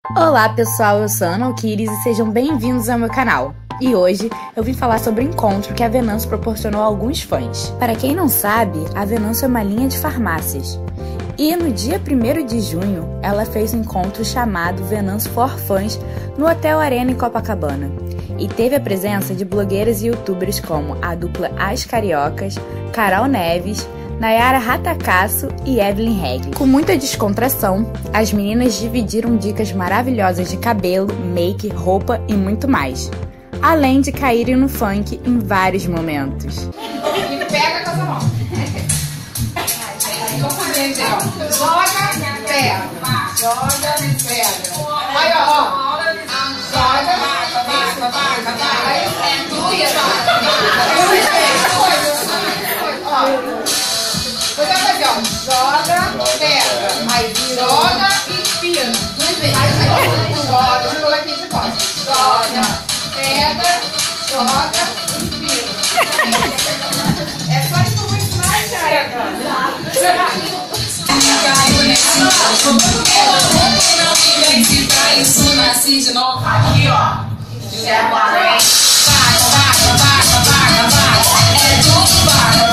Olá pessoal, eu sou Ana Alquires e sejam bem-vindos ao meu canal. E hoje eu vim falar sobre o encontro que a Venâncio proporcionou a alguns fãs. Para quem não sabe, a Venâncio é uma linha de farmácias. E no dia 1º de junho, ela fez um encontro chamado Venâncio for Fãs no Hotel Arena em Copacabana. E teve a presença de blogueiras e youtubers como a dupla As Cariocas, Carol Neves, Nayara Ratacasso e Evelyn Regli. Com muita descontração, as meninas dividiram dicas maravilhosas de cabelo, make, roupa e muito mais. Além de caírem no funk em vários momentos. E pega com essa mão. Joga, pega. Joga, pega. Olha, ó. Joga, vai. Você vai fazer, ó. Joga, pega. Aí joga e pina. Joga, vou colocar aqui de costas. Joga, pega, joga e pina. É só isso que eu vou ensinar, já. Isso nasci de novo. Aqui, ó. É tudo vaga.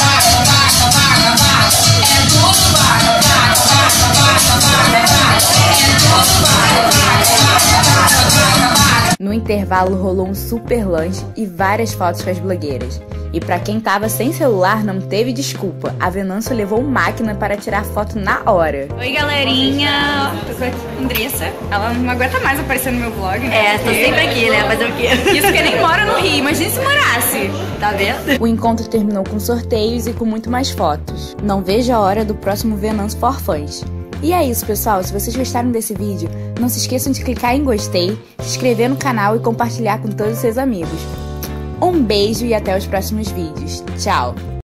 No intervalo rolou um super lanche e várias fotos com as blogueiras. E pra quem tava sem celular, não teve desculpa. A Venâncio levou máquina para tirar foto na hora. Oi, galerinha! Tô com a Andressa. Ela não aguenta mais aparecer no meu vlog, né? É, tô sempre aqui, né? Fazer o quê? Isso porque nem mora no Rio, imagina se morasse. Tá vendo? O encontro terminou com sorteios e com muito mais fotos. Não vejo a hora do próximo Venâncio for Fãs. E é isso, pessoal. Se vocês gostaram desse vídeo, não se esqueçam de clicar em gostei, se inscrever no canal e compartilhar com todos os seus amigos. Um beijo e até os próximos vídeos. Tchau!